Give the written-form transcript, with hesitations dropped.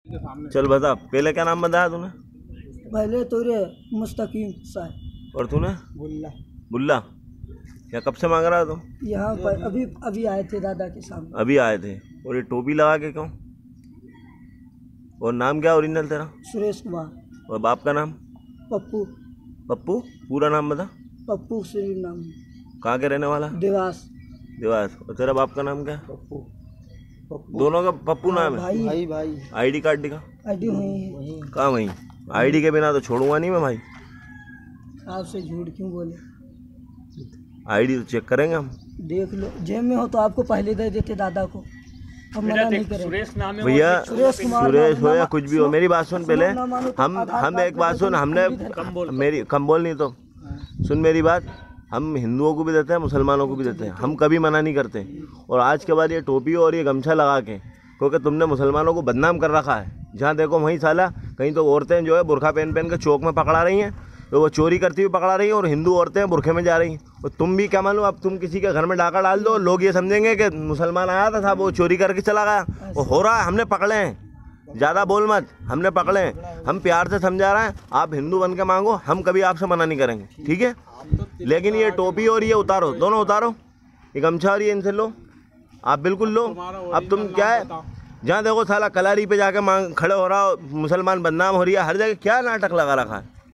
चल बता, पहले क्या नाम बताया तूने? पहले तो रे मुस्तकीम साहब। और तूने? बुल्ला। बुल्ला। क्या कब से मांग रहा था? यहाँ पर अभी आए थे दादा के सामने। अभी आए थे। और ये टोपी लगा के क्यों? और नाम क्या ओरिजिनल तेरा? सुरेश कुमार। और बाप का नाम? पप्पू। पप्पू? पूरा नाम बता। पप्पू श्री नाम। कहाँ के रहने वाला? देवास। देवास। और तेरा बाप का नाम क्या है? पप्पू। दोनों का पप्पू नाम है? भाई। आईडी कार्ड दिखा। आईडी वही। कहाँ वहीं? आईडी के बिना तो छोड़ूंगा नहीं मैं भाई। आपसे झूठ क्यों बोले? आईडी तो चेक करेंगे हम। देख लो, जेब में हो तो आपको पहले दे देते दादा को। हम मना नहीं करें। सुरेश नाम है भैया। सुरेश हो या कुछ भी हो, मेरी बात सुन पहले। हम एक बात सुन, हमने मेरी कम बोल नहीं तो सुन मेरी बात। हम हिंदुओं को भी देते हैं, मुसलमानों को भी देते हैं, हम कभी मना नहीं करते। और आज के बाद ये टोपी और ये गमछा लगा के, क्योंकि तुमने मुसलमानों को बदनाम कर रखा है। जहाँ देखो वहीं साला कहीं तो औरतें जो है बुरखा पहन के चौक में पकड़ा रही हैं, तो वो चोरी करती हुई पकड़ा रही हैं, और हिंदू औरतें बुरखे में जा रही हैं। और तुम भी क्या मालूम, अब तुम किसी के घर में डाका डाल दो, लोग ये समझेंगे कि मुसलमान आया था साहब, वो चोरी करके चला गया। वो हो रहा है, हमने पकड़े हैं। ज़्यादा बोल मत, हमने पकड़े हैं। हम प्यार से समझा रहे हैं, आप हिंदू बन के मांगो, हम कभी आपसे मना नहीं करेंगे, ठीक है? लेकिन ये टोपी और ये उतारो, दोनों उतारो। ये गमछा और ये इनसे लो, आप बिल्कुल लो। अब तुम क्या है, जहाँ देखो साला कलारी पे जाके खड़े हो रहा हो, मुसलमान बदनाम हो रही है, हर जगह क्या नाटक लगा रखा है।